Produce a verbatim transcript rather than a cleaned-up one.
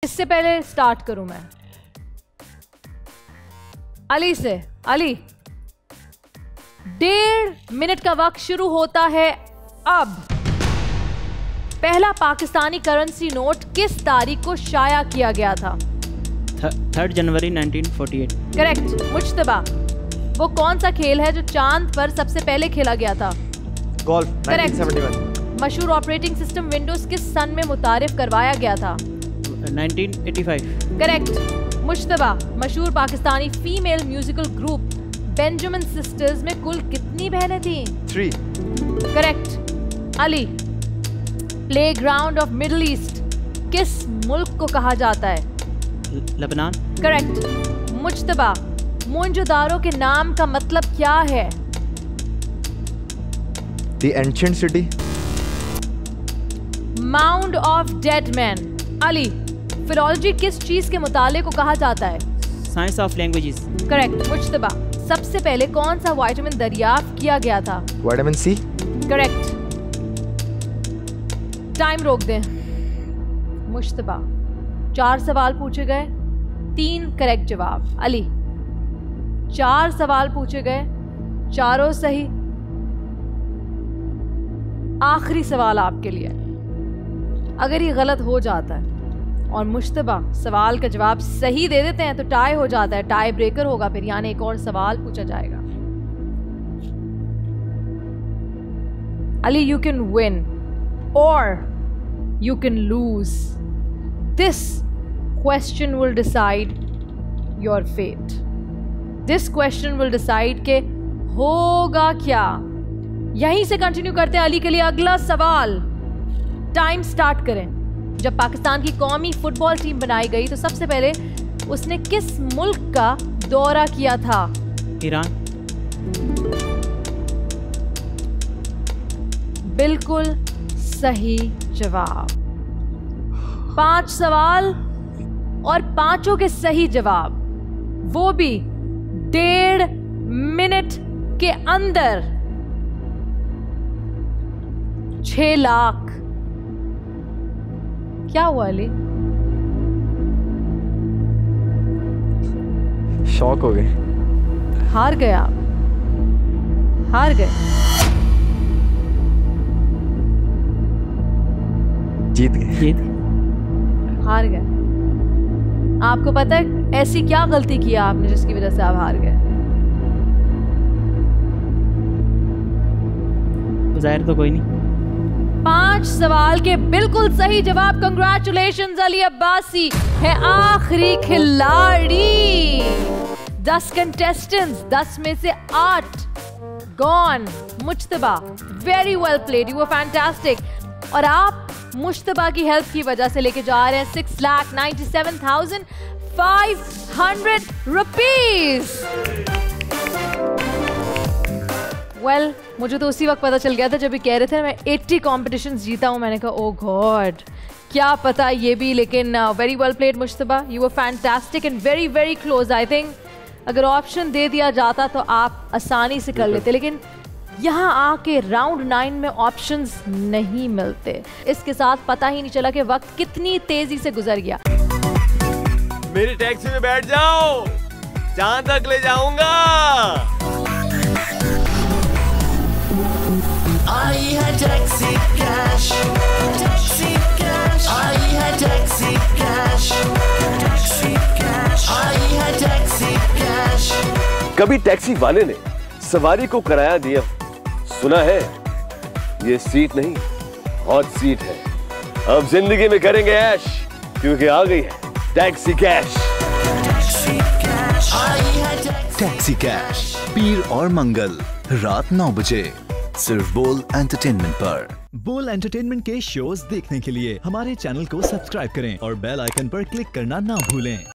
किससे पहले स्टार्ट करूं मैं? अली से। अली, डेढ़ मिनट का वक्त शुरू होता है अब। पहला पाकिस्तानी करेंसी नोट किस तारीख को शाया किया गया था? Third January nineteen forty eight. Correct. Mujtaba, वो कौन सा खेल है जो चांद पर सबसे पहले खेला गया था? Golf. Correct. Nineteen seventy one. मशहूर ऑपरेटिंग सिस्टम विंडोज किस सन में मुतारिफ करवाया गया था? Nineteen eighty five. Correct. Mujtaba, मशहूर Pakistani female musical group Benjamin sisters में कुल कितनी बहनें थीं? Three. Correct. Ali, playground of Middle East किस मुल्क को कहा जाता है? लेबनान। करेक्ट। मुश्तबा, मोहनजोदारो के नाम का मतलब क्या है? The ancient city. Mound of dead man. Ali, philology किस चीज के मुताले को कहा जाता है? Science of languages. Correct. Mujtaba, सबसे पहले कौन सा विटामिन दरियाफ्त किया गया था? Vitamin C. करेक्ट। टाइम रोक दें। मुश्तबा, चार सवाल पूछे गए, तीन करेक्ट जवाब। अली, चार सवाल पूछे गए, चारों सही। आखिरी सवाल आपके लिए। अगर ये गलत हो जाता है और मुश्तबा सवाल का जवाब सही दे देते हैं तो टाई हो जाता है, टाई ब्रेकर होगा फिर, यानी एक और सवाल पूछा जाएगा। Ali, you can win or you can lose. This question will decide your fate. This question will decide के होगा क्या। यहीं से कंटिन्यू करते हैं अली के लिए अगला सवाल। टाइम स्टार्ट करें। जब पाकिस्तान की कौमी फुटबॉल टीम बनाई गई तो सबसे पहले उसने किस मुल्क का दौरा किया था? ईरान। बिल्कुल सही जवाब। पांच सवाल और पांचों के सही जवाब, वो भी डेढ़ मिनट के अंदर। छह लाख। क्या हुआ अली? शॉक हो गए। हार गए आप, हार गए। जीत गए। जीत हार गए। आपको पता है ऐसी क्या गलती किया आपने जिसकी वजह से आप हार गए? जाहिर तो कोई नहीं। पांच सवाल के बिल्कुल सही जवाब। कंग्रेचुलेशंस अली अब्बासी है आखिरी खिलाड़ी। दस कंटेस्टेंट्स, दस में से आठ gone. Mujtaba, very well played, you were fantastic. और आप मुश्तबा की हेल्प की वजह से लेके जा रहे हैं six lakh ninety seven thousand five hundred rupees. Well, मुझे तो उसी वक्त पता चल गया था जब ये कह रहे थे मैं अस्सी कॉम्पिटिशन्स जीता हूं। मैंने कहा ओ गॉड, क्या पता ये भी। लेकिन very well played Mujtaba, you were fantastic and very very close. I think अगर ऑप्शन दे दिया जाता तो आप आसानी से कर लेते, लेकिन यहाँ आके राउंड नाइन में ऑप्शंस नहीं मिलते। इसके साथ पता ही नहीं चला कि वक्त कितनी तेजी से गुजर गया। मेरी टैक्सी में बैठ जाओ, जहां तक ले जाऊंगा। आई है टैक्सी कैश, टैक्सी कैश, आई है टैक्सी कैश, टैक्सी कैश, आई है टैक्सी कैश। कभी टैक्सी वाले ने सवारी को किराया दिया, सुना है ये सीट नहीं हॉट सीट है। अब जिंदगी में करेंगे ऐश, क्योंकि आ गई है टैक्सी कैश। टैक्सी कैश, पीर और मंगल रात नौ बजे सिर्फ बोल एंटरटेनमेंट पर। बोल एंटरटेनमेंट के शोज देखने के लिए हमारे चैनल को सब्सक्राइब करें और बेल आइकन पर क्लिक करना ना भूलें।